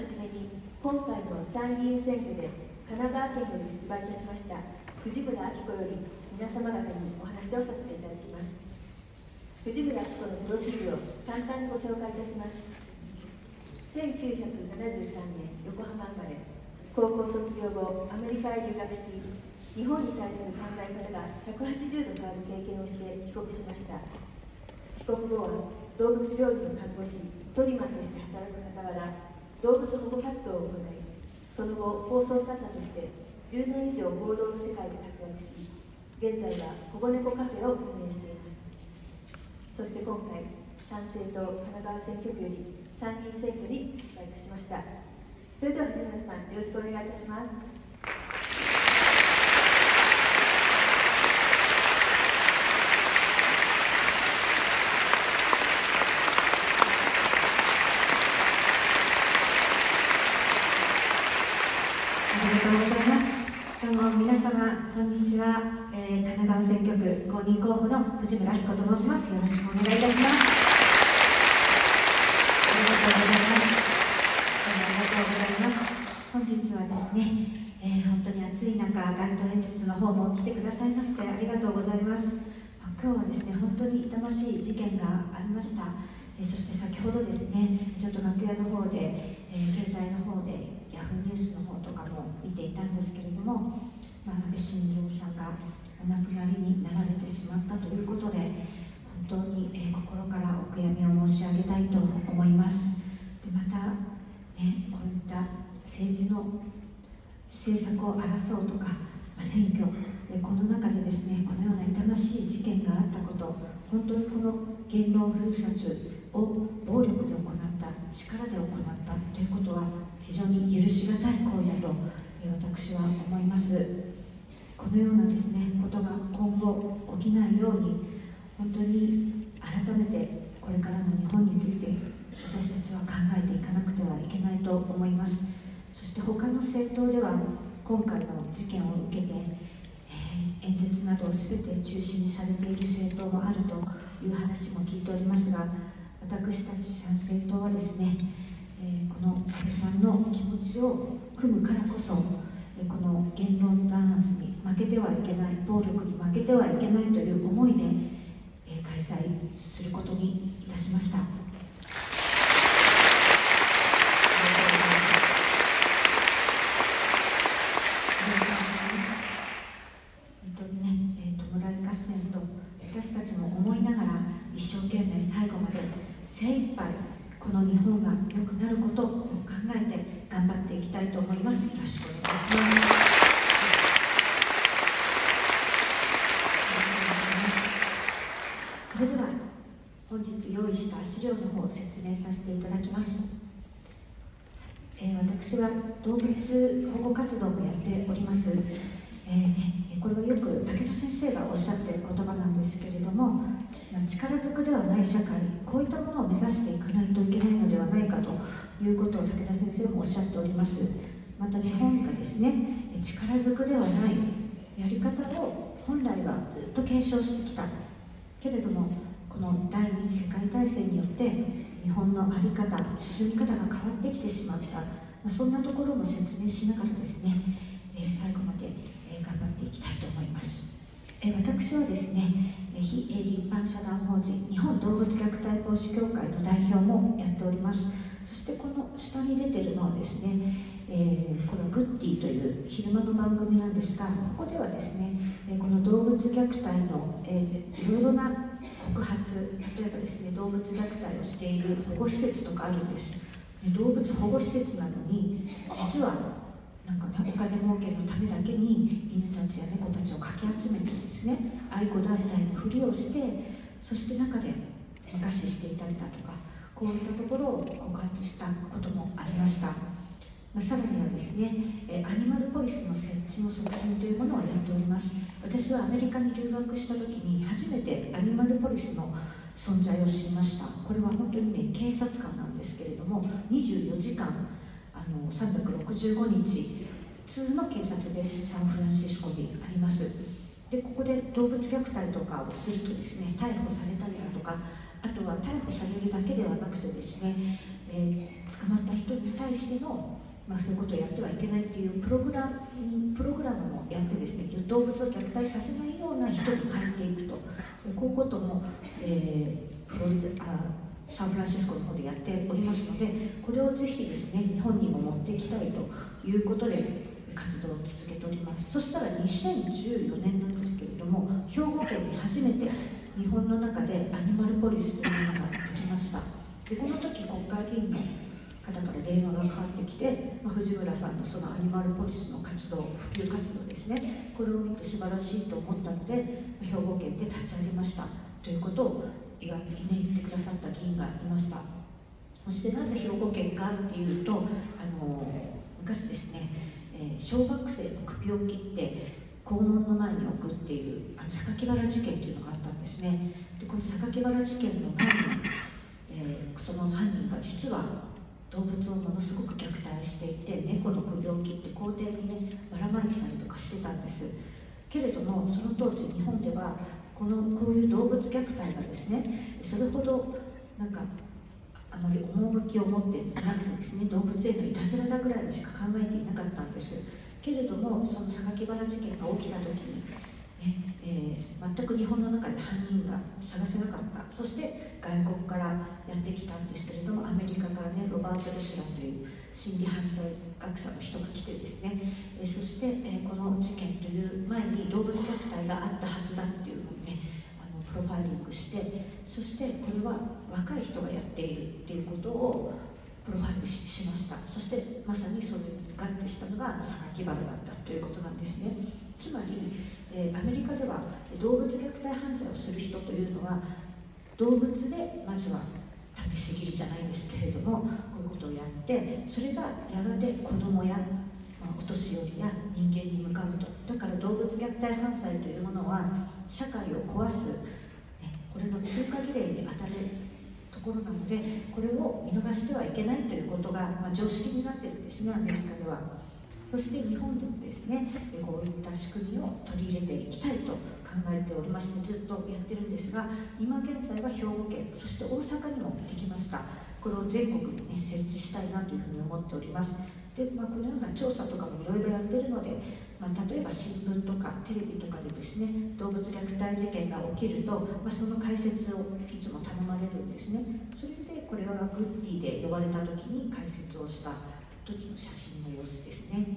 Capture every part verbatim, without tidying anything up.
じめに、今回の参議院選挙で神奈川県より出馬いたしました藤村明子より皆様方にお話をさせていただきます。藤村明子のプロフィールを簡単にご紹介いたします。せんきゅうひゃくななじゅうさんねん横浜生まれ、高校卒業後アメリカへ留学し、日本に対する考え方がひゃくはちじゅうど変わる経験をして帰国しました。帰国後は動物病院の看護師、トリマーとして働く傍ら、動物保護活動を行い、その後放送作家としてじゅうねん以上報道の世界で活躍し、現在は保護猫カフェを運営しています。そして今回、参政党神奈川選挙区より参議院選挙に出馬いたしました。それでは藤村さん、よろしくお願いいたします。 ありがとうございます。どうも皆様、こんにちは。えー、神奈川選挙区公認候補の藤村明子と申します。よろしくお願いいたします。ありがとうございます。ありがとうございます。本日はですね、えー、本当に暑い中、街頭演説の方も来てくださいましてありがとうございます。今日はですね、本当に痛ましい事件がありました。えー、そして先ほどですね、ちょっと楽屋の方で、えー、携帯の方でヤフーニュースの方とかも見ていたんですけれども、まあ、安倍晋三さんがお亡くなりになられてしまったということで、本当に、えー、心からお悔やみを申し上げたいと思います。でまた、ね、こういった政治の政策を争うとか、まあ、選挙、えー、この中でですね、このような痛ましい事件があったこと、本当にこの言論封殺を暴力で行った、力で行ったということは非常に許し難い行為だと私は思います。このようなですね、ことが今後起きないように、本当に改めてこれからの日本について私たちは考えていかなくてはいけないと思います。そして他の政党では今回の事件を受けて、えー、演説などを全て中止にされている政党もあるという話も聞いておりますが、私たち参政党はですね、えー、この安倍さんの気持ちを組むからこそ、えー、この言論弾圧に負けてはいけない、暴力に負けてはいけないという思いで、えー、開催することにいたしました。本当にね、えー、弔い合戦と私たちも思いながら一生懸命最後まで精一杯この日本が良くなることを考えて頑張っていきたいと思います。よろしくお願いします。それでは本日用意した資料の方を説明させていただきます。えー、私は動物保護活動もやっております。えーね、これはよく武田先生がおっしゃっている言葉なんですけれども、まあ、力ずくではない社会、こういったものを目指していかないといけないのではないかということを武田先生もおっしゃっております。また日本がですね、力ずくではないやり方を本来はずっと継承してきたけれども、この第二次世界大戦によって日本の在り方、進み方が変わってきてしまった、まあ、そんなところも説明しながらですね、えー、最後まで、えー、頑張っていきたいと思います。えー、私はですね、非営利一般社団法人日本動物虐待防止協会の代表もやっております。そしてこの下に出てるのはですね、えー、これはグッディという昼間の番組なんですが、ここではですね、えー、この動物虐待の、えー、いろいろな告発、例えばですね、動物虐待をしている保護施設とかあるんです。動物保護施設なのに実はなんかね、お金儲けのためだけに犬たちや猫たちをかき集めてですね、愛護団体のふりをして、そして中で餓死していたりだとか、こういったところを告発したこともありました。まあ、さらにはですね、えアニマルポリスの設置の促進というものをやっております。私はアメリカに留学した時に初めてアニマルポリスの存在を知りました。これは本当にね、警察官なんですけれども、にじゅうよじかんあのさんびゃくろくじゅうごにち普通の警察です。サンフランシスコにあります。でここで動物虐待とかをするとですね、逮捕されたりだとか、あとは逮捕されるだけではなくてですね、 えー、捕まった人に対しての、まあ、そういうことをやってはいけないっていうプログラム、プログラムもやってですね、動物を虐待させないような人に変えていくと、こういうことも、えー、フロリダあサンフランシスコの方でやっておりますので、これをぜひですね、日本にも持っていきたいということで活動を続けております。そしたらにせんじゅうよねんなんですけれども、兵庫県に初めて日本の中でアニマルポリスというものができました。でこの時国会議員の方から電話がかかってきて、まあ、藤村さんのそのアニマルポリスの活動、普及活動ですね、これを見て素晴らしいと思ったので、兵庫県で立ち上げましたということを言わ、ね、言ってくださった議員がいました。そしてなぜ兵庫県かっていうと、あの昔ですね、えー、小学生の首を切って校門の前に置くっていうあの榊原事件というのがあったんですね。でこの榊原事件の前に、えー、その犯人が実は動物をものすごく虐待していて、猫の首を切って校庭にねばらまいてたりとかしてたんですけれども、その当時日本ではこのこういう動物虐待がですね、それほどなんかあまり趣を持っていなくてですね、動物へのいたずらだぐらいにしか考えていなかったんですけれども、その榊原事件が起きた時に、ねえー、全く日本の中で犯人が探せなかった。そして外国からやってきたんですけれども、アメリカからねロバート・ルシュラという心理犯罪学者の人が来てですね、えー、そして、えー、この事件という前に動物虐待があったはずだっていうのをねプロファイリングして、そしてこれは若い人がやっているっていうことをプロファイル し, しました。そしてまさにそれに合致したのが榊原だったということなんですね。つまり、えー、アメリカでは動物虐待犯罪をする人というのは動物でまずは試し切りじゃないですけれども、こういうことをやって、それがやがて子供や、まあ、お年寄りや人間に向かうと。だから動物虐待犯罪というものは社会を壊す、これの通過儀礼に当たるところなので、これを見逃してはいけないということが、まあ、常識になっているんですね、アメリカでは。そして日本でもですね、こういった仕組みを取り入れていきたいと考えておりまして、ずっとやってるんですが、今現在は兵庫県、そして大阪にもできました。これを全国に、ね、設置したいなというふうに思っております。で、まあ、このような調査とかもいろいろやってるので、まあ、例えば新聞とかテレビとかでですね、動物虐待事件が起きると、まあ、その解説をいつも頼まれるんですね。それでこれはグッディで呼ばれた時に解説をした時の写真の様子ですね。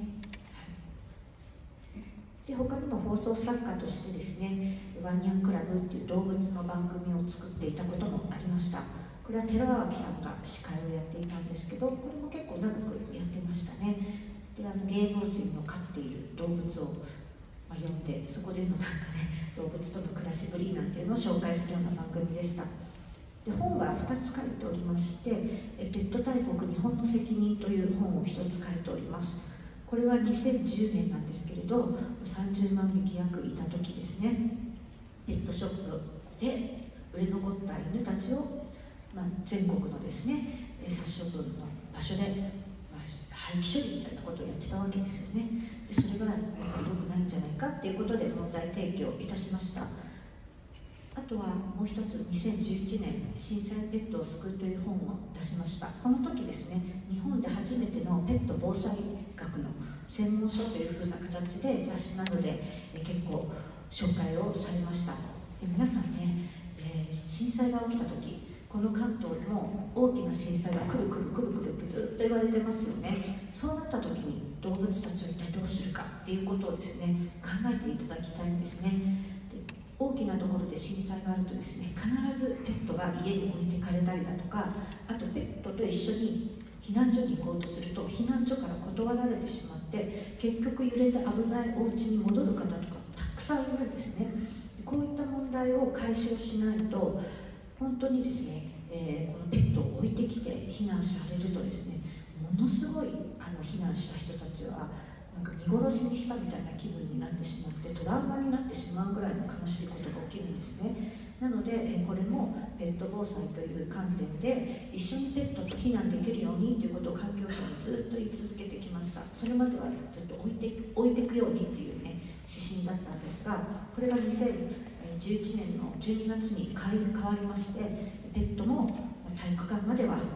で他にも放送作家としてですね、ワンニャンクラブっていう動物の番組を作っていたこともありました。これは寺脇さんが司会をやっていたんですけど、これも結構長くやってましたね。であの芸能人の飼っている動物を、まあ、呼んで、そこでのなんかね動物との暮らしぶりなんていうのを紹介するような番組でした。で本はふたつ書いておりまして、ペット大国日本の責任という本をひとつ書いております。これはにせんじゅうねんなんですけれど、さんじゅうまんびき約いた時ですね、ペットショップで売れ残った犬たちを、まあ、全国のですね殺処分の場所で、まあ、廃棄処理みたいなことをやってたわけですよね。でそれがやっぱり良くないんじゃないかっていうことで問題提起をいたしました。あとはもう一つ、にせんじゅういちねん震災ペットを救うという本を出しました。この時ですね、日本で初めてのペット防災学の専門書というふうな形で雑誌などでえ結構紹介をされました。で皆さんね、えー、震災が起きた時、この関東でも大きな震災が来る来る来る来るってずっと言われてますよね。そうなった時に動物たちを一体どうするかっていうことをですね考えていただきたいんですね。大きなところで震災があるとですね、必ずペットが家に置いてかれたりだとか、あとペットと一緒に避難所に行こうとすると避難所から断られてしまって、結局揺れて危ないお家に戻る方とかたくさんいるんですね。こういった問題を解消しないと、本当にですね、えー、このペットを置いてきて避難されるとですね、ものすごいあの避難した人たちはなんか見殺しにしたみたいな気分になってしまって、トラウマになってしまうぐらいの悲しいことが起きるんですね。なので、えこれもペット防災という観点で一緒にペットと避難できるようにということを環境省にずっと言い続けてきました。それまではずっと置いて置いていくようにっていうね指針だったんですが、これがにせんじゅういちねんのじゅうにがつに変わりまして、ペットも体育館までは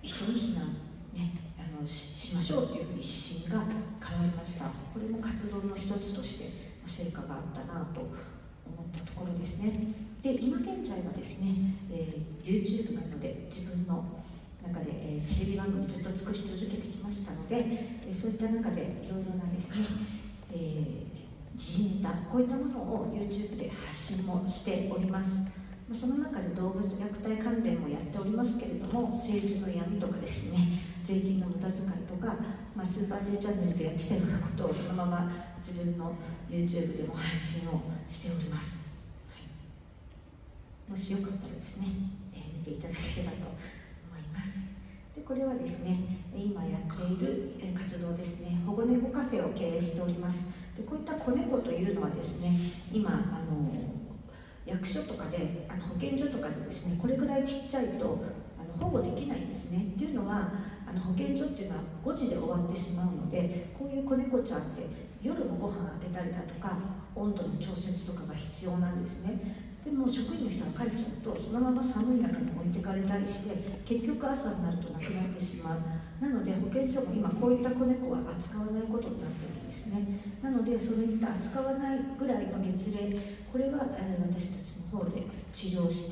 一緒に避難、ね、あの し, しましょうというふうに指針が変わりました。これも活動の一つとして成果があったなと思ったところですね。で今現在はですね、えー、YouTube などで自分の中で、えー、テレビ番組ずっと作り続けてきましたので、えー、そういった中でいろいろなですね、えー、時事ネタこういったものを YouTube で発信もしております。その中で動物虐待関連もやっておりますけれども、政治の闇とかですね、税金の無駄遣いとか、まあ、スーパー J チャンネルでやってたようなことをそのまま自分の YouTube でも配信をしております、はい、もしよかったらですね、えー、見ていただければと思います。でこれはですね、今やっている活動ですね、保護猫カフェを経営しております。でこういった子猫というのはですね、今あの役所とかであの保健所とかでですね、これぐらいちっちゃいとあの保護できないんですね。っていうのはあの保健所っていうのはごじで終わってしまうので、こういう子猫ちゃんって夜もご飯あげたりだとか温度の調節とかが必要なんですね。でも職員の人が帰っちゃうとそのまま寒い中に置いてかれたりして、結局朝になると亡くなってしまう。なので保健所も今こういった子猫は扱わないことになっているんですね。なのでそういった扱わないぐらいの月齢、これは、えー、私たちの方で治療して、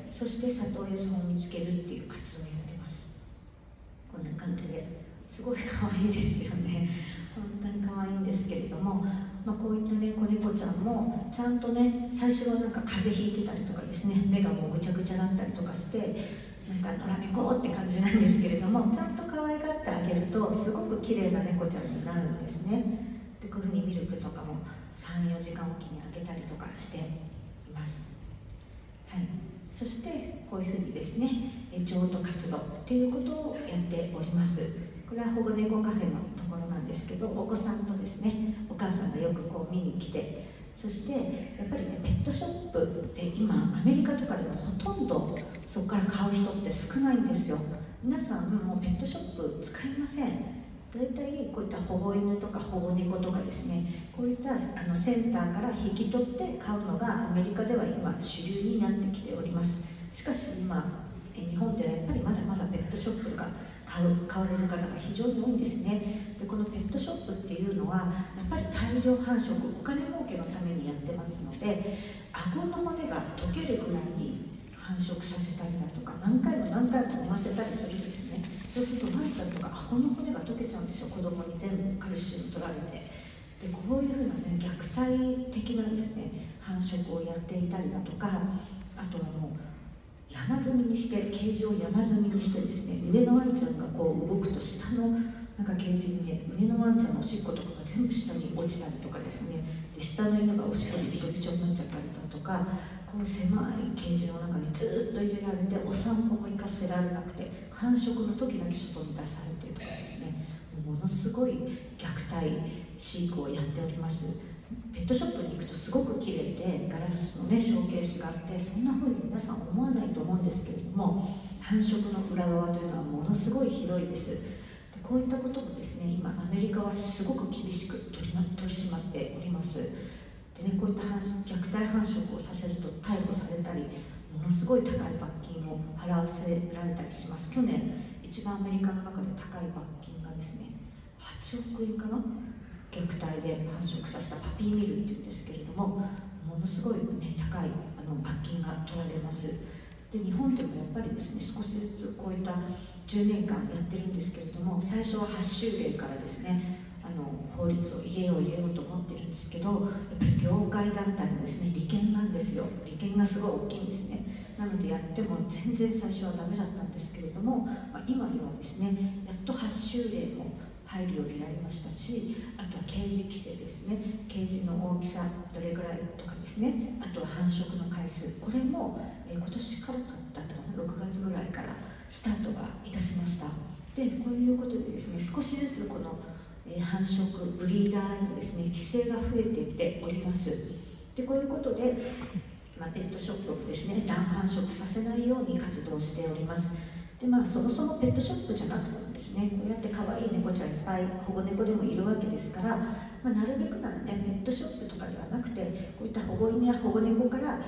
そして里親さんを見つけるっていう活動をやってます。こんな感じですごい可愛いですよね。本当に可愛いんですけれども、まあ、こういったね子猫ちゃんもちゃんとね、最初はなんか風邪ひいてたりとかですね、目がもうぐちゃぐちゃだったりとかして、なんか野良猫って感じなんですけれども、ちゃんと可愛がってあげるとすごく綺麗な猫ちゃんになるんですね。でこういうふうにミルクとかもさん、よじかんおきにあげたりとかしています。はい、そしてこういうふうにですね、譲渡活動ということをやっております。これは保護猫カフェのところなんですけど、お子さんとですね、お母さんがよくこう見に来て、そしてやっぱりね、ペットショップで今アメリカとかでもほとんどそこから買う人って少ないんですよ。皆さんもうペットショップ使いません。大体こういった保護犬とか保護猫とかですね、こういったあのセンターから引き取って買うのがアメリカでは今主流になってきております。しかし今日本ではやっぱりまだまだペットショップとか買う買われる方が非常に多いんですね。でこのペットショップっていうのはやっぱり大量繁殖、お金儲けのためにやってますので、顎の骨が溶けるぐらいに繁殖させたりだとか、何回も何回も産ませたりするんですね。そうするとワンちゃんとか顎の骨が溶けちゃうんですよ。子供に全部カルシウム取られて。でこういうふうなね、虐待的なですね繁殖をやっていたりだとか、あとはもう山積みにして、ケージを山積みにしてですね、上のワンちゃんがこう動くと下のなんかケージにね、上のワンちゃんのおしっことかが全部下に落ちたりとかですね、で下の犬がおしっこでびちょびちょになっちゃったりだとか、こう狭いケージの中にずっと入れられて、お散歩も行かせられなくて、繁殖の時だけ外に出されてとかですね、ものすごい虐待飼育をやっております。ペットショップに行くとすごく綺麗で、ガラスのねショーケースがあって、そんな風に皆さん思わないと思うんですけれども、繁殖の裏側というのはものすごい広いです。でこういったこともですね、今アメリカはすごく厳しく取り、ま、取り締まっております。でね、こういった虐待繁殖をさせると逮捕されたり、ものすごい高い罰金を払わせられたりします。去年一番アメリカの中で高い罰金がですね、はちおくえんかな、虐待で繁殖させたパピーミルっていうんですけれども、ものすごい、ね、高いあの罰金が取られます。で日本でもやっぱりですね、少しずつこういったじゅうねんかんやってるんですけれども、最初ははっしゅうれいからですね、あの法律を入れよう入れようと思ってるんですけど、やっぱり業界団体のですね利権なんですよ。利権がすごい大きいんですね。なのでやっても全然最初はダメだったんですけれども、まあ、今ではですね、やっとはっしゅうれいも入るようになりましたし、あとはケージ規制ですね、ケージの大きさどれぐらいとかですね、あとは繁殖の回数、これも、えー、今年からだったかな、ろくがつぐらいからスタートがいたしました。でこういうことでですね、少しずつこの、えー、繁殖ブリーダーへのですね規制が増えていっております。でこういうことで、まあ、ペットショップをですね乱繁殖させないように活動しております。でまあ、そもそもペットショップじゃなくてもですね、こうやって可愛い猫ちゃんいっぱい保護猫でもいるわけですから、まあ、なるべくならねペットショップとかではなくて、こういった保護犬や保護猫から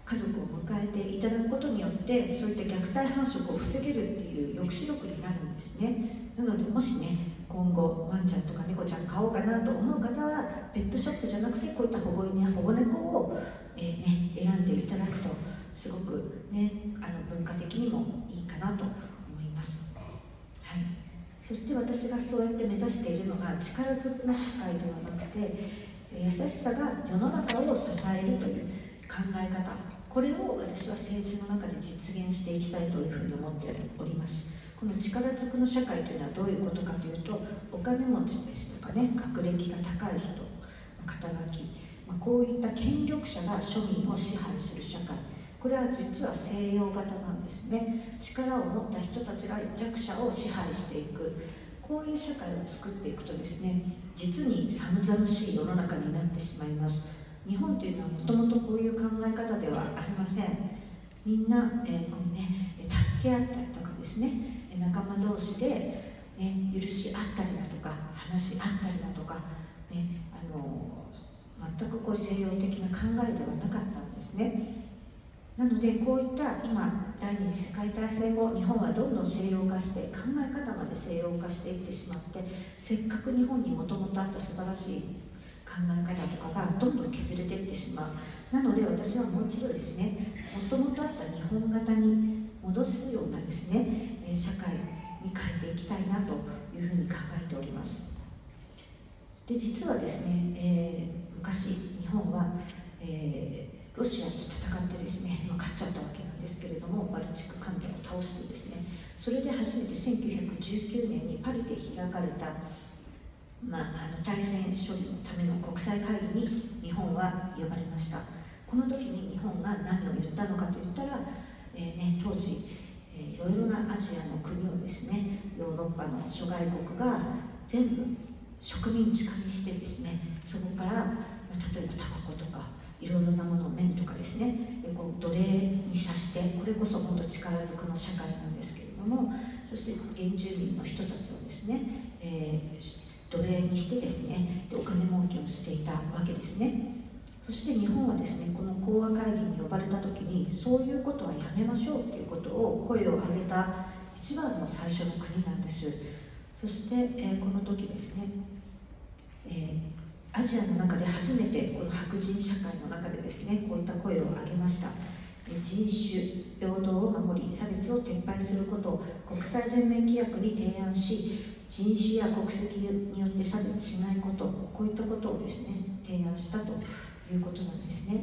家族を迎えていただくことによってそういった虐待繁殖を防げるっていう抑止力になるんですね。なのでもしね今後ワンちゃんとか猫ちゃん買おうかなと思う方はペットショップじゃなくてこういった保護犬や保護猫を、えーね、選んでいただくとすごく、ね、あの文化的にもいいかなと思います、はい、そして私がそうやって目指しているのが力ずくの社会ではなくて優しさが世の中を支えるという考え方、これを私は政治の中で実現していきたいというふうに思っております。この力ずくの社会というのはどういうことかというと、お金持ちですとかね、学歴が高い人、肩書き、まあ、こういった権力者が庶民を支配する社会、これは実は西洋型なんですね。力を持った人たちが弱者を支配していく、こういう社会を作っていくとですね、実に寒々しい世の中になってしまいます。日本というのはもともとこういう考え方ではありません。みんな、えーこのね、助け合ったりとかですね、仲間同士で、ね、許し合ったりだとか話し合ったりだとか、ね、あの全くこう西洋的な考えではなかったんですね。なのでこういった今第二次世界大戦後、日本はどんどん西洋化して考え方まで西洋化していってしまって、せっかく日本にもともとあった素晴らしい考え方とかがどんどん削れていってしまう。なので私はもう一度ですね、もともとあった日本型に戻すようなですね、社会に変えていきたいなというふうに考えております。で実はですね、えー、昔日本は、えーロシアと戦ってですね、まあ、勝っちゃったわけなんですけれども、バルチク艦隊を倒してですね、それで初めてせんきゅうひゃくじゅうきゅうねんにパリで開かれた、まあ、あの対戦処理のための国際会議に日本は呼ばれました。この時に日本が何を言ったのかといったら、えーね、当時、えー、いろいろなアジアの国をですね、ヨーロッパの諸外国が全部植民地化にしてですね、そこから、まあ、例えばタバコとかいろいろなもの、麺とかですね、こう奴隷にさして、これこそ本当力ずくの社会なんですけれども、そして原住民の人たちをですね、えー、奴隷にしてですね、でお金儲けをしていたわけですね。そして日本はですね、この講和会議に呼ばれた時に、そういうことはやめましょうということを声を上げた一番の最初の国なんです。そして、えー、この時ですね、えーアジアの中で初めてこの白人社会の中でですね、こういった声を上げました。人種平等を守り、差別を撤廃することを国際連盟規約に提案し、人種や国籍によって差別しないこと、こういったことをですね提案したということなんですね。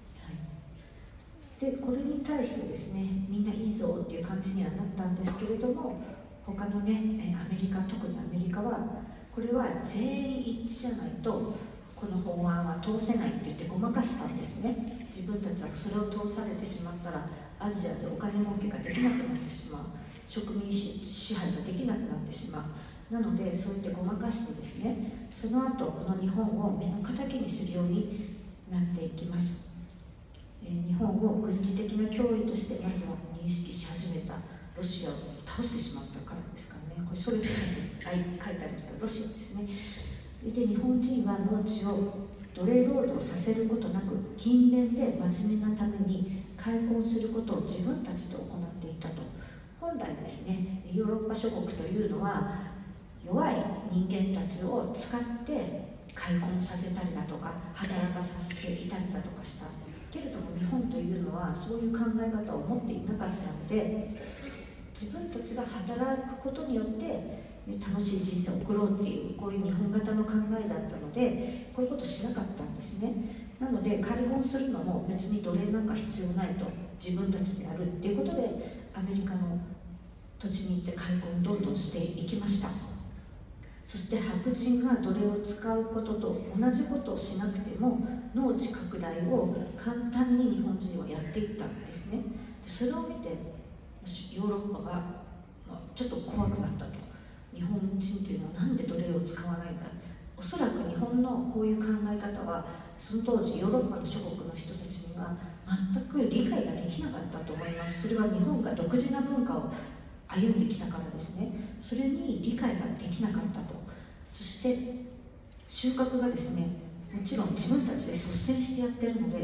はい、でこれに対してですね、みんないいぞっていう感じにはなったんですけれども、他のねアメリカ、特にアメリカはこれは全員一致じゃないとこの法案は通せないって言ってごまかしたんですね。自分たちはそれを通されてしまったらアジアでお金儲けができなくなってしまう、植民支配ができなくなってしまう。なのでそう言ってごまかしてですね、その後この日本を目の敵にするようになっていきます。えー、日本を軍事的な脅威としてまずは認識し始めたロシアを倒してしまったからですからね。これそれで書いてありますが、ロシアですね。で日本人は農地を奴隷労働させることなく、勤勉で真面目なために開墾することを自分たちで行っていたと。本来ですね、ヨーロッパ諸国というのは弱い人間たちを使って開墾させたりだとか働かさせていたりだとかしたけれども、日本というのはそういう考え方を持っていなかったので、自分たちが働くことによって、ね、楽しい人生を送ろうっていう、こういう日本型の考えだったので、こういうことしなかったんですね。なので開墾するのも別に奴隷なんか必要ないと、自分たちでやるっていうことでアメリカの土地に行って開墾をどんどんしていきました。そして白人が奴隷を使うことと同じことをしなくても農地拡大を簡単に日本人はやっていったんですね。でそれを見てヨーロッパが、まあ、ちょっと怖くなったと。日本人というのはなんで奴隷を使わないんだ。おそらく日本のこういう考え方はその当時ヨーロッパの諸国の人たちには全く理解ができなかったと思います。それは日本が独自な文化を歩んできたからですね。それに理解ができなかったと。そして収穫がですね、もちろん自分たちで率先してやってるので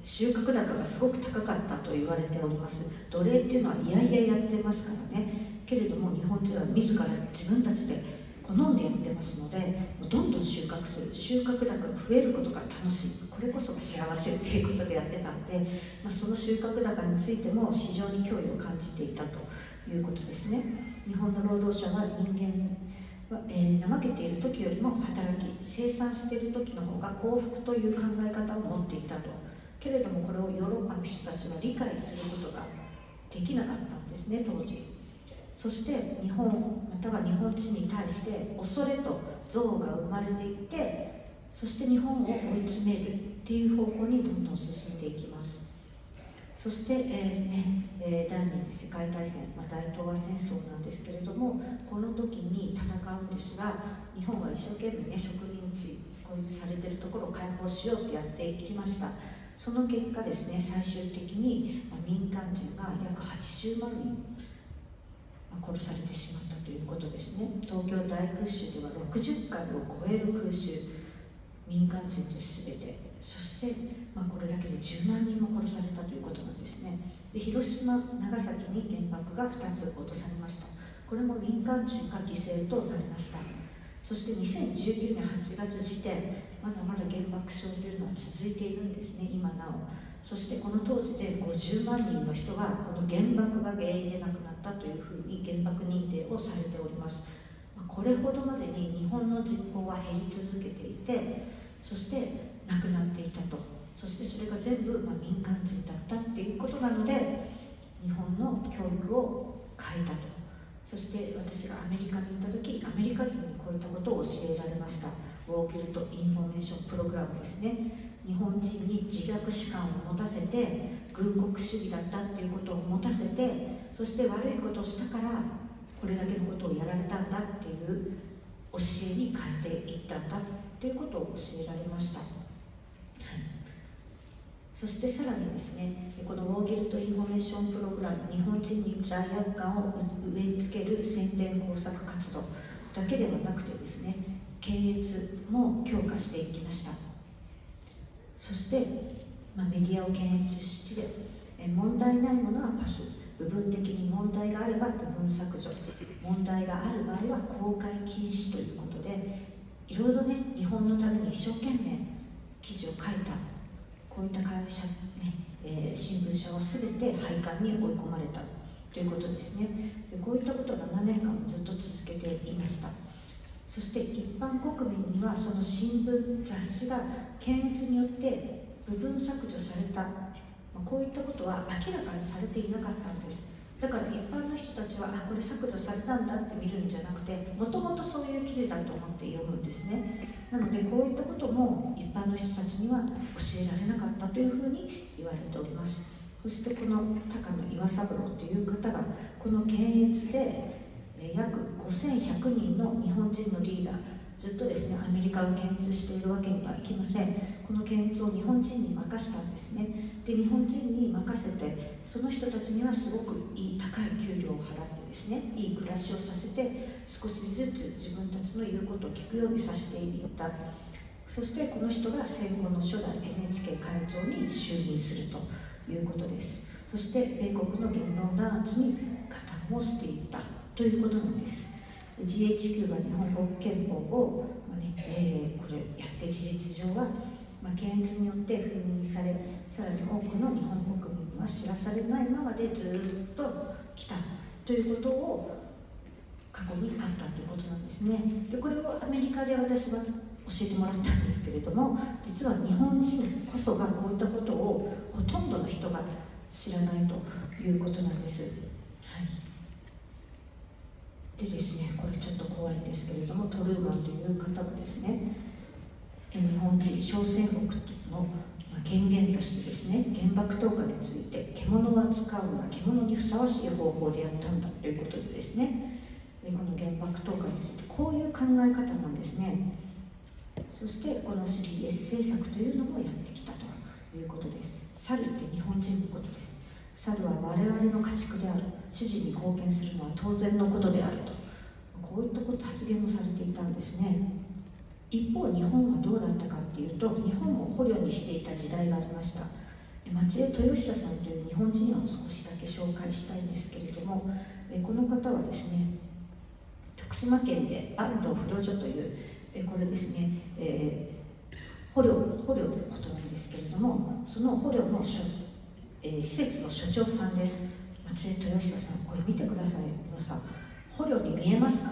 収穫高がすごく高かったと言われております。奴隷っていうのはいやいややってますからね。けれども日本人は自ら自分たちで好んでやってますので、どんどん収穫する、収穫高が増えることが楽しい、これこそが幸せっていうことでやってたので、まあ、その収穫高についても非常に脅威を感じていたということですね。日本の労働者は人間は、えー、怠けている時よりも働き生産している時の方が幸福という考え方を持っていたと。けれどもこれをヨーロッパの人たちは理解することができなかったんですね、当時。そして日本または日本人に対して恐れと憎悪が生まれていって、そして日本を追い詰めるっていう方向にどんどん進んでいきます。そして、えーねえー、第二次世界大戦、まあ、大東亜戦争なんですけれども、この時に戦うんですが、日本は一生懸命ね植民地こういうされてるところを解放しようってやっていきました。その結果ですね、最終的に、まあ、民間人が約はちじゅうまんにん殺されてしまったということですね。東京大空襲ではろくじゅっかいを超える空襲、民間人です全て、そして、まあ、これだけでじゅうまんにんも殺されたということなんですね。で広島、長崎に原爆がふたつ落とされました。これも民間人が犠牲となりました。そしてにせんじゅうきゅうねんはちがつ時点、まだまだ原爆症というのは続いているんですね、今なお。そしてこの当時でごじゅうまんにんの人がこの原爆が原因で亡くなったというふうに原爆認定をされております。これほどまでに日本の人口は減り続けていて、そして亡くなっていたと。そしてそれが全部、まあ、民間人だったっていうことなので、日本の教育を変えたと。そして私がアメリカに行った時、アメリカ人にこういったことを教えられました。ウォーキルト・インフォメーションプログラムですね。日本人に自虐史観を持たせて、軍国主義だったっていうことを持たせて、そして悪いことをしたからこれだけのことをやられたんだっていう教えに変えていったんだっていうことを教えられました。はい、そしてさらにですね、このウォーゲルト・インフォメーションプログラム、日本人に罪悪感を植え付ける宣伝工作活動だけではなくてですね、検閲も強化していきました。そして、まあ、メディアを検閲して、え問題ないものはパス、部分的に問題があれば部分削除、問題がある場合は公開禁止ということで、いろいろね、日本のために一生懸命記事を書いたこういった会社、ねえー、新聞社は全て廃刊に追い込まれたということですね。でこういったことをななねんかんもずっと続けていました。そして一般国民にはその新聞雑誌が検閲によって部分削除された、こういったことは明らかにされていなかったんです。だから一般の人たちはあこれ削除されたんだって見るんじゃなくて、もともとそういう記事だと思って読むんですね。なのでこういったことも一般の人たちには教えられなかったというふうに言われております。そしてこの高野岩三郎という方がこの検閲で約ごせんひゃくにんの日本人のリーダー、ずっとですねアメリカが検閲しているわけにはいきません。この検閲を日本人に任したんですね。で日本人に任せて、その人たちにはすごくいい高い給料を払ってですね、いい暮らしをさせて、少しずつ自分たちの言うことを聞くようにさせていった。そしてこの人が戦後の初代 エヌエイチケー 会長に就任するということです。そして米国の言論弾圧に加担をしていったということなんです。ジーエイチキュー は日本国憲法を、まあねえー、これやって事実上は、まあ、検閲によって封印され、さらに多くの日本国民には知らされないままでずっと来たということを過去にあったということなんですね。でこれをアメリカで私は教えてもらったんですけれども、実は日本人こそがこういったことをほとんどの人が知らないということなんです。はいでですね、これちょっと怖いんですけれども、トルーマンという方がですね、日本人朝鮮国の権限としてですね、原爆投下について獣は使うのは獣にふさわしい方法でやったんだということでですね、でこの原爆投下についてこういう考え方なんですね。そしてこの スリーエス 政策というのもやってきたということです。猿って日本人のことです。猿は我々の家畜である、主人に貢献するのは当然のことであると、こういったこと発言もされていたんですね。一方日本はどうだったかっていうと、日本も捕虜にしていた時代がありました。 松江豊久さんという日本人を少しだけ紹介したいんですけれども、この方はですね、徳島県で安藤不良所という、これですね、えー、捕虜捕虜ということなんですけれども、その捕虜の所、えー、施設の所長さんです。松江豊久さん、これ見てください。皆さん、捕虜に見えますか？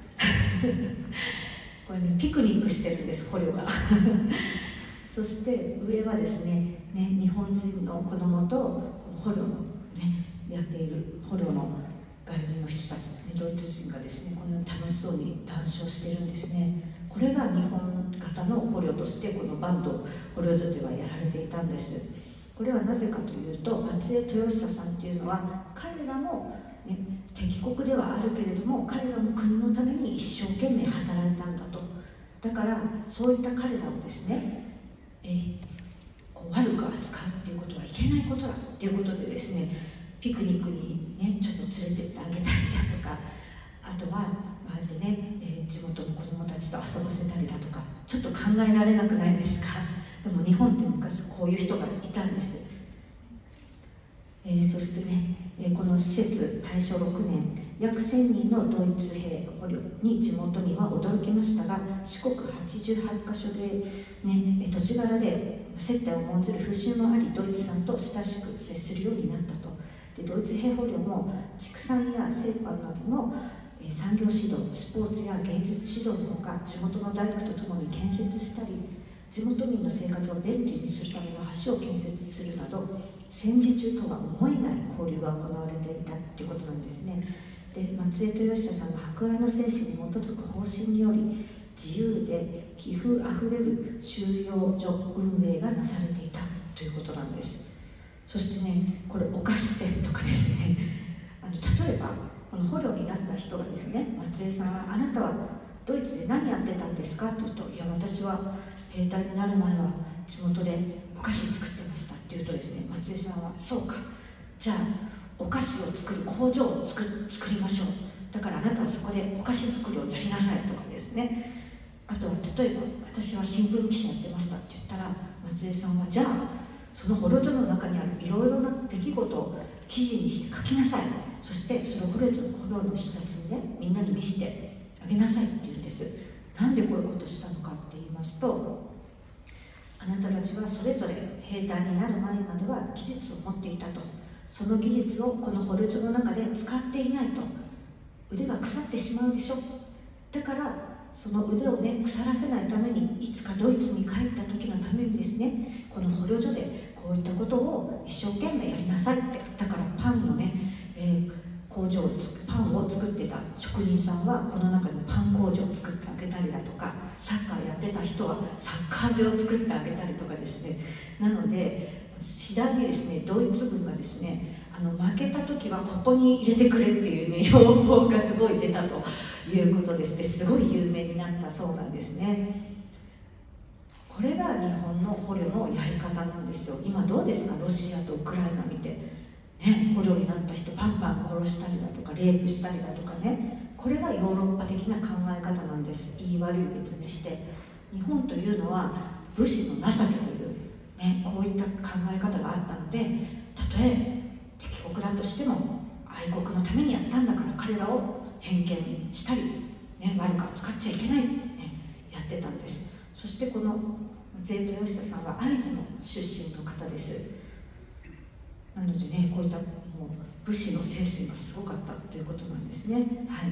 これね、ピクニックしてるんです、捕虜が。そして上はですね、ね、日本人の子供とこの捕虜の、ね、やっている捕虜の外人の人たち、ね、ドイツ人がですね、このように楽しそうに談笑しているんですね。これが日本型の捕虜としてこのバンド捕虜所ではやられていたんです。これはなぜかというと、松江豊久さんというのは彼らも、ね、敵国ではあるけれども彼らも国のために一生懸命働いたんだと。だからそういった彼らをですね、えー、こう悪く扱うっていうことはいけないことだっていうことでですね、ピクニックにねちょっと連れてってあげたりだとか、あとはああやってね、えー、地元の子どもたちと遊ばせたりだとか、ちょっと考えられなくないですか？でも日本って昔こういう人がいたんです。えー、そしてね、えー、この施設大正ろくねん、約せんにんのドイツ兵捕虜に地元には驚きましたが、四国はちじゅうはちかしょで、ね、土地柄で接待を重んずる風習もあり、ドイツさんと親しく接するようになったと。でドイツ兵捕虜も畜産や製パンなどの産業指導、スポーツや芸術指導のほか、地元の大工とともに建設したり、地元民の生活を便利にするための橋を建設するなど、戦時中とは思えない交流が行われていたということなんですね。で松江豊久さんの博愛の精神に基づく方針により、自由で気風あふれる収容所運営がなされていたということなんです。そしてね、これお菓子店とかですね、あの例えばこの捕虜になった人がですね、松江さんはあなたはドイツで何やってたんですかと言うと、いや私は兵隊になる前は地元でお菓子作ってましたって言うとですね、松江さんはそうか、じゃあお菓子を作る工場を作作りましょう、だからあなたはそこでお菓子作りをやりなさいとかですね。あとは例えば私は新聞記者やってましたって言ったら、松江さんはじゃあその捕虜所の中にあるいろいろな出来事を記事にして書きなさい、そしてそれを捕虜の人たちにねみんなに見せてあげなさいって言うんです。なんでこういうことをしたのかって言いますと、あなたたちはそれぞれ兵隊になる前までは技術を持っていたと、その技術をこの捕虜所の中で使っていないと腕が腐ってしまうでしょ。だからその腕をね腐らせないために、いつかドイツに帰った時のためにですね、この捕虜所でこういったことを一生懸命やりなさいって。だからパンのね、えー、工場をパンを作ってた職人さんはこの中にパン工場を作ってあげたりだとか、サッカーやってた人はサッカー場を作ってあげたりとかですね。なので次第にですね、ドイツ軍がですね、あの負けた時はここに入れてくれっていうね要望がすごい出たということですね。すごい有名になったそうなんですね。これが日本の捕虜のやり方なんですよ。今どうですか、ロシアとウクライナ見て、ね、捕虜になった人パンパン殺したりだとかレイプしたりだとかね、これがヨーロッパ的な考え方なんです。言い悪い別にして、日本というのは武士の情けという、ね、こういった考え方があったので、たとえ敵国だとしても愛国のためにやったんだから彼らを偏見したり、ね、悪く扱っちゃいけないって、ね、やってたんです。そしてこの松江豊久さんは会津の出身の方です。なのでね、こういったもう武士の精神がすごかったということなんですね。はい、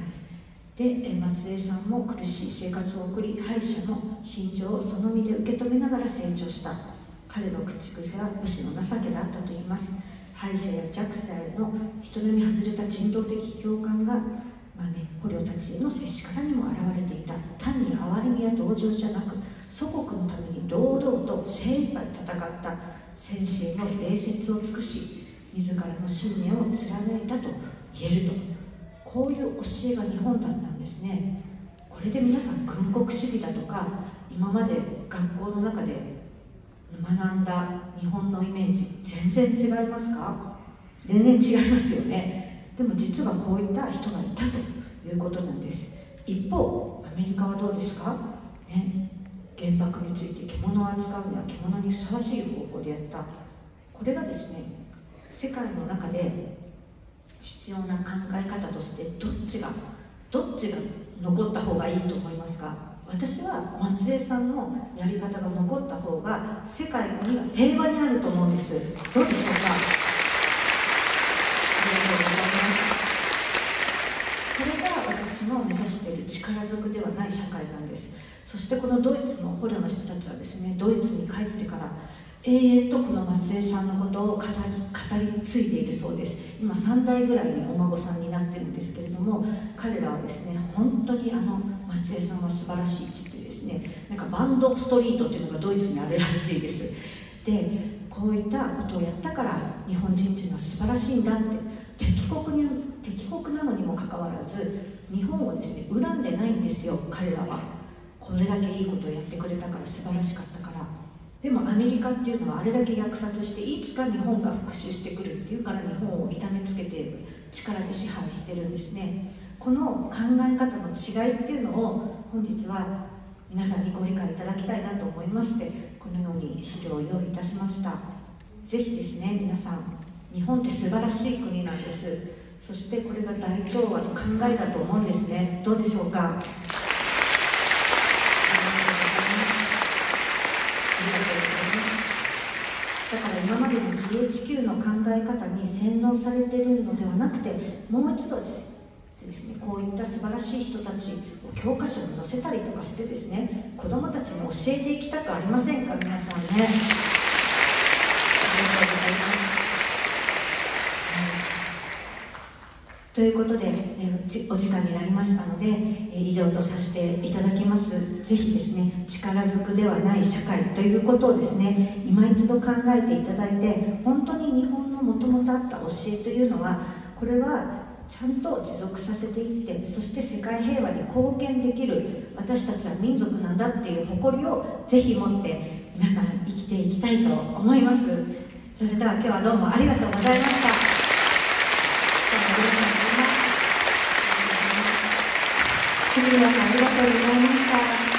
で松江さんも苦しい生活を送り、敗者の心情をその身で受け止めながら成長した。彼の口癖は武士の情けであったといいます。敗者や弱者への人並み外れた人道的共感が、まあね、捕虜たちへの接し方にも表れていた。単に哀れみや同情じゃなく、祖国のために堂々と精一杯戦った戦士への礼節を尽くし、自らの信念を貫いたと言えると、こういう教えが日本だったんですね。これで皆さん軍国主義だとか、今まで学校の中で学んだ日本のイメージ全然違いますか？全然違いますよね。でも実はこういった人がいたということなんです。一方アメリカはどうですか、ね、原爆について獣を扱うには獣にふさわしい方法でやった。 これがですね、世界の中で必要な考え方としてどっちがどっちが残った方がいいと思いますか？私は松江さんのやり方が残った方が世界には平和になると思うんです。どうでしょうか？ありがとうございます。これが私の目指している力ずくではない社会なんです。そしてこのドイツの捕虜の人たちはですね、ドイツに帰ってから永遠とこの松江さんのことを語り、語り継いでいるそうです。今さん代ぐらいにお孫さんになってるんですけれども、彼らはですね、本当にあの松江さんは素晴らしいって言ってですね、なんかバンドストリートっていうのがドイツにあるらしいです。で、こういったことをやったから日本人っていうのは素晴らしいんだって、敵国に敵国なのにもかかわらず日本をですね恨んでないんですよ。彼らはこれだけいいことをやってくれたから素晴らしかったから。でもアメリカっていうのはあれだけ虐殺していつか日本が復讐してくるっていうから日本を痛めつけている力で支配してるんですね。この考え方の違いっていうのを本日は皆さんにご理解いただきたいなと思いまして、このように資料を用意いたしました。ぜひですね、皆さん、日本って素晴らしい国なんです。そしてこれが大調和の考えだと思うんですね。どうでしょうか？だから今までの ジーエイチキュー の考え方に洗脳されているのではなくて、もう一度ですね、こういった素晴らしい人たちを教科書に載せたりとかしてですね、子どもたちに教えていきたくありませんか、皆さんね。ありがとうございます。ということで、えお時間になりましたので、え以上とさせていただきます。ぜひですね、力ずくではない社会ということをですね、今一度考えていただいて、本当に日本のもともとあった教えというのは、これはちゃんと持続させていって、そして世界平和に貢献できる私たちは民族なんだっていう誇りをぜひ持って皆さん生きていきたいと思います。それでは今日はどうもありがとうございました。藤村さん、ありがとうございました。